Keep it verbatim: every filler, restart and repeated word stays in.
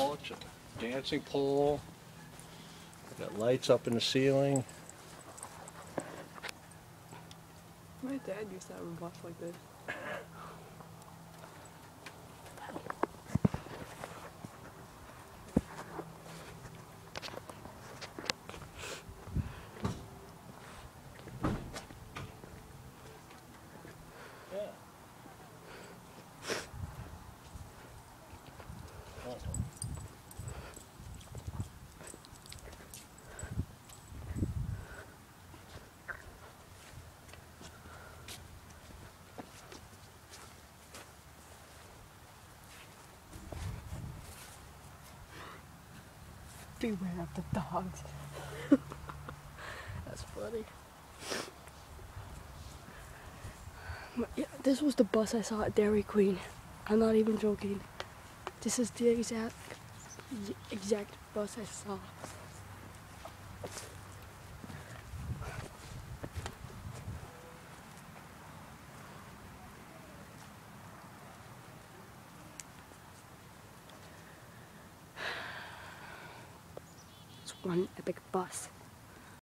mulch, a dancing pole. Got lights up in the ceiling. My dad used to have a bus like this. Yeah. Beware of the dogs. That's funny. Yeah, this was the bus I saw at Dairy Queen. I'm not even joking. This is the exact exact bus I saw. It's one epic bus.